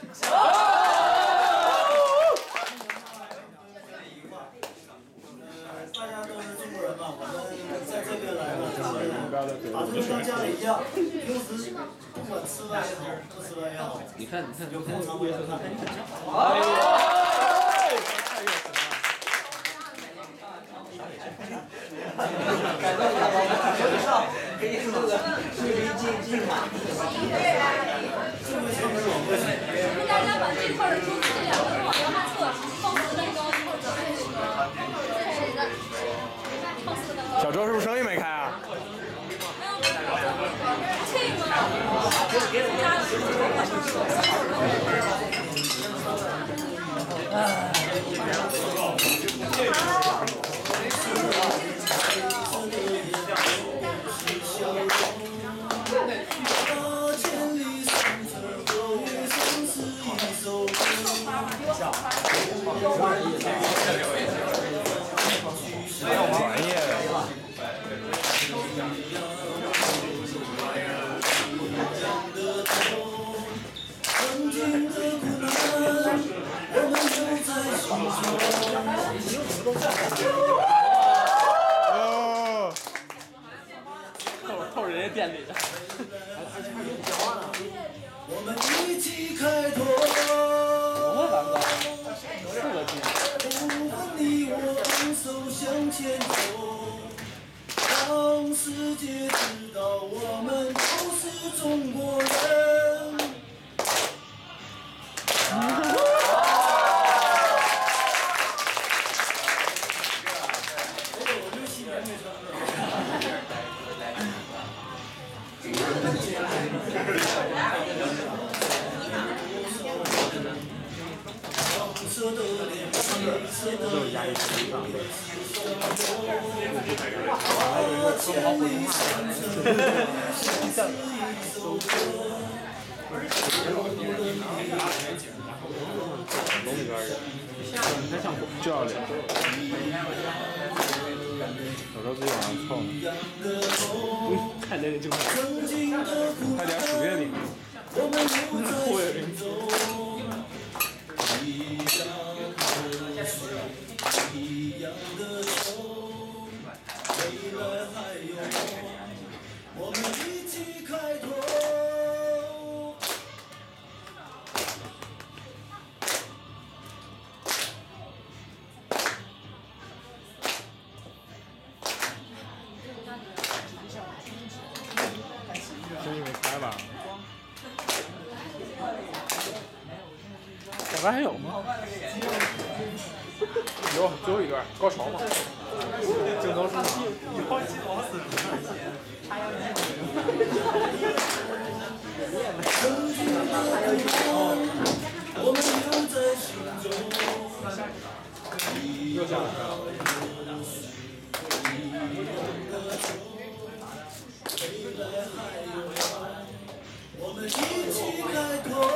大家都是中国人嘛，我们在这边来了，就是把这个当家里一样，平时不管吃饭也好，不吃饭也好，有空常回来看。 感动了，可以那个进嘛。 大家把这块的桌子这两个往右半侧放四个蛋糕，一会儿准备那个放四个蛋糕。 小周是不是生意没开啊？专业的。 透人家店里的。 我们一起开拓。你我携手向前走，让世界知道我们都是中国人。 就要脸，有时候自己往上凑呢。 看这个就还点数月饼。 破月饼。 我们一起开拓。 生意没开吧？ 这边还有吗？ 有，最后一段高潮嘛。 镜头是我们留在心中。 又下来了。 我们一起开拓。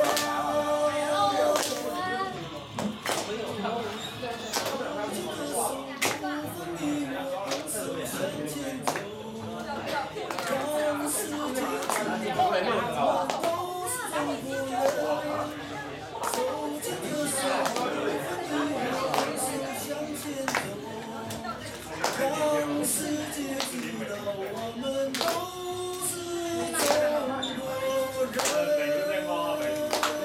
让世界知道我们都是中国人。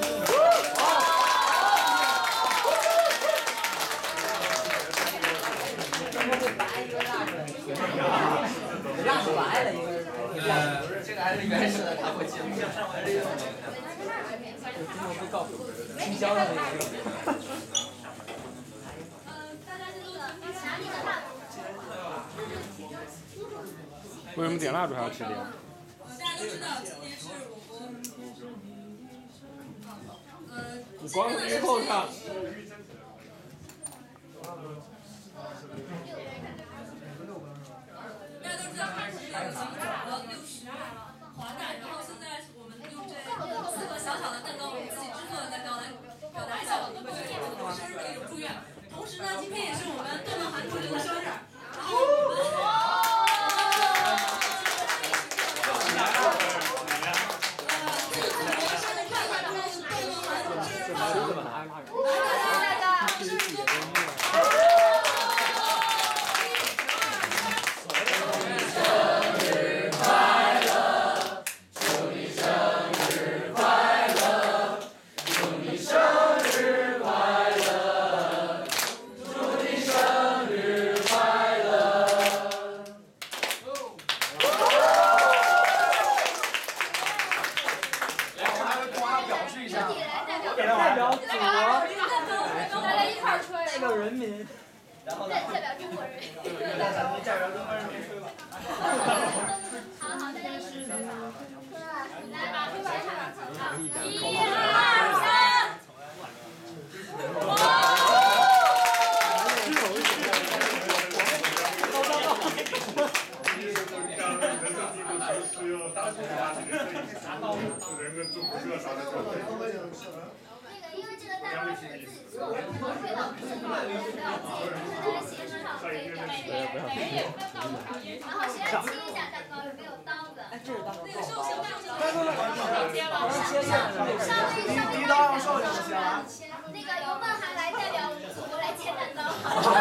蜡烛来了一个，这个还是原始的，他会记录。我不告诉我，提交的那个。 为什么点蜡烛还要吃点？ 大家都知道今天是我们你光背后看。 大家都知道开始已经炒了60华蛋，然后现在我们用这4个小小的蛋糕，我们自己制作的蛋糕来表达一下我们对我们生日的一种祝愿。同时呢，今天也是我们段段涵同学的生日，然后我们。祝你生日快乐！祝段段涵生日然后呢？ 代表中国人。 代表中国人民吹吧。 好好，大家一起吹吧。来把吹完唱唱。1、2、3。因为这个蛋糕是自己做的，然后味道不是很好，自己大家协商好可以改。然后谁要切一下蛋糕，有没有刀子？ 哎，这是刀。 那个寿星， 第一刀让少爷先来。 那个由孟涵来代表我们祖国来切蛋糕。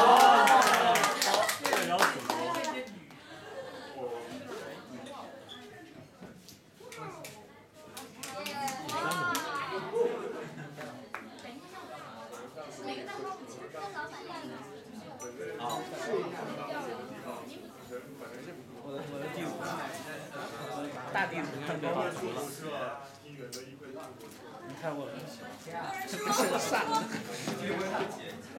我的第5个，大弟子看多少图了？你看过了？这不是扇子。